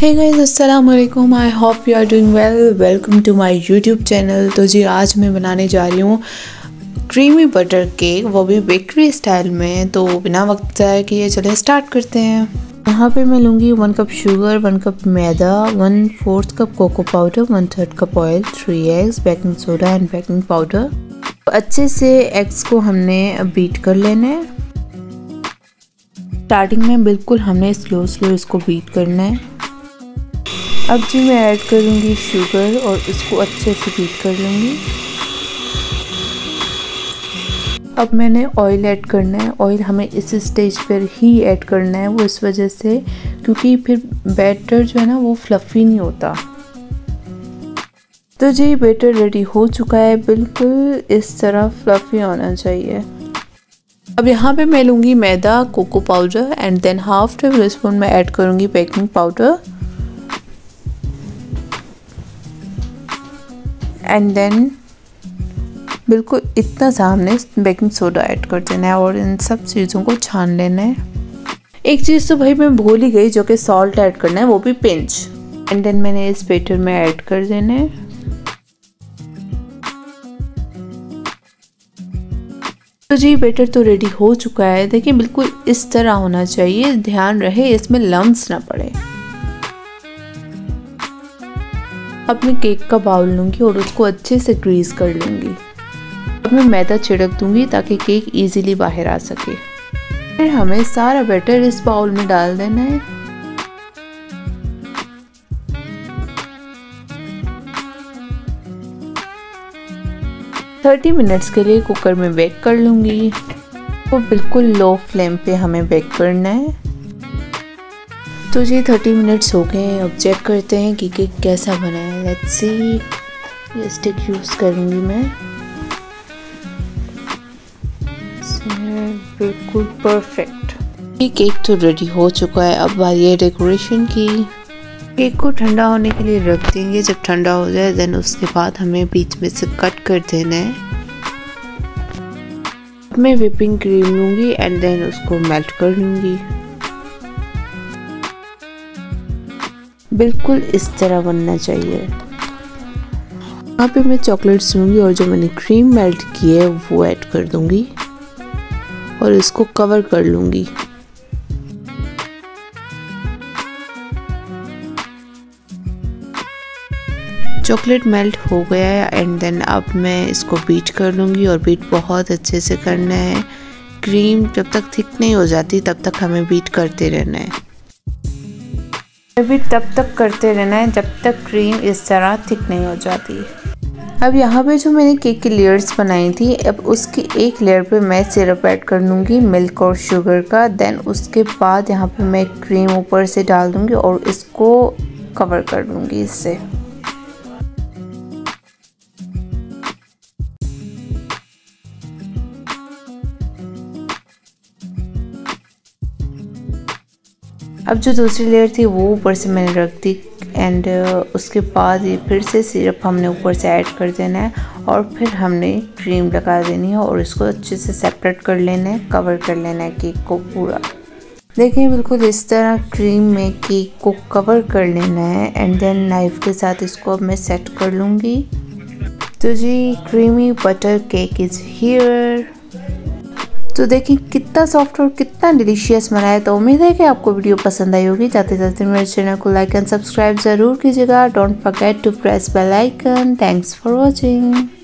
हे guys, अस्सलाम वालेकुम। I hope you are doing well. Welcome to my YouTube channel. तो जी आज मैं बनाने जा रही हूँ क्रीमी बटर केक, वो भी बेकरी स्टाइल में। तो बिना वक्त ज़ाया किए चले स्टार्ट करते हैं। यहाँ पे मैं लूँगी 1 कप शुगर, 1 कप मैदा, 1/4 cup cocoa powder, 1/3 cup oil, 3 eggs, baking soda and baking powder. तो अच्छे से एग्स को हमने बीट कर लेना है। स्टार्टिंग में बिल्कुल हमने स्लो इसको बीट करना है। अब जी मैं ऐड करूँगी शुगर और इसको अच्छे से बीट कर लूँगी। अब मैंने ऑयल ऐड करना है। ऑयल हमें इस स्टेज पर ही ऐड करना है, वो इस वजह से क्योंकि फिर बैटर जो है ना वो फ्लफ़ी नहीं होता। तो जी बैटर रेडी हो चुका है, बिल्कुल इस तरह फ्लफ़ी होना चाहिए। अब यहाँ पे मैं लूँगी मैदा, cocoa powder and then half tablespoon मैं ऐड करूँगी बेकिंग पाउडर एंड देन बिल्कुल इतना सा हमने बेकिंग सोडा ऐड कर देना है और इन सब चीज़ों को छान लेना है। एक चीज़ तो भाई मैं भूल ही गई, जो कि सॉल्ट ऐड करना है, वो भी पिंच। एंड देन मैंने इस बैटर में ऐड कर देना है। तो जी बैटर तो रेडी हो चुका है। देखिए बिल्कुल इस तरह होना चाहिए, ध्यान रहे इसमें लम्स ना पड़े। अब मैं केक का बाउल लूँगी और उसको अच्छे से ग्रीस कर लूँगी। अब मैं मैदा छिड़क दूँगी ताकि केक इजीली बाहर आ सके। फिर हमें सारा बैटर इस बाउल में डाल देना है। तो 30 मिनट्स के लिए कुकर में बेक कर लूँगी। वो बिल्कुल लो फ्लेम पे हमें बेक करना है। तो जी 30 मिनट्स हो गए। अब चेक करते हैं कि केक कैसा बना है। Let's see. ये स्टिक यूज़ करूँगी मैं। बिल्कुल परफेक्ट। ये केक तो रेडी हो चुका है। अब बारी है डेकोरेशन की। केक को ठंडा होने के लिए रख देंगे। जब ठंडा हो जाए देन उसके बाद हमें बीच में से कट कर देना है। अब मैं व्हिपिंग क्रीम लूँगी एंड देन उसको मेल्ट कर लूँगी। बिल्कुल इस तरह बनना चाहिए। यहाँ पे मैं चॉकलेट्स लूँगी और जो मैंने क्रीम मेल्ट की है वो ऐड कर दूँगी और इसको कवर कर लूँगी। चॉकलेट मेल्ट हो गया है एंड देन अब मैं इसको बीट कर लूँगी और बीट बहुत अच्छे से करना है। क्रीम जब तक थिक नहीं हो जाती तब तक हमें बीट करते रहना है। अभी तब तक करते रहना है जब तक क्रीम इस तरह थिक नहीं हो जाती। अब यहाँ पे जो मैंने केक की लेयर्स बनाई थी, अब उसकी एक लेयर पे मैं सिरप ऐड कर लूँगी मिल्क और शुगर का। देन उसके बाद यहाँ पे मैं क्रीम ऊपर से डाल दूँगी और इसको कवर कर लूँगी इससे। अब जो दूसरी लेयर थी वो ऊपर से मैंने रख दी एंड उसके बाद ये फिर से सिरप हमने ऊपर से ऐड कर देना है और फिर हमने क्रीम लगा देनी है और इसको अच्छे से सेपरेट कर लेना है, कवर कर लेना है केक को पूरा। देखिए बिल्कुल इस तरह क्रीम में केक को कवर कर लेना है एंड देन नाइफ के साथ इसको अब मैं सेट कर लूँगी। तो जी creamy butter cake is here. तो देखिए कितना सॉफ्ट और कितना डिलीशियस बना है। तो उम्मीद है कि आपको वीडियो पसंद आई होगी। जाते जाते मेरे चैनल को लाइक एंड सब्सक्राइब ज़रूर कीजिएगा। Don't forget to press bell icon. Thanks for watching.